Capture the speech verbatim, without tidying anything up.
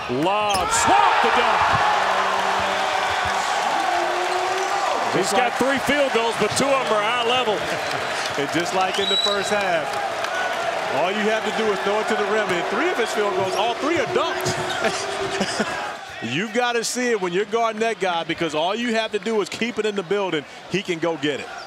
Lobs, swap the dunk. He's got three field goals, but two of them are eye level. And just like in the first half, all you have to do is throw it to the rim. And three of his field goals, all three are dunks. You've got to see it when you're guarding that guy, because all you have to do is keep it in the building. He can go get it.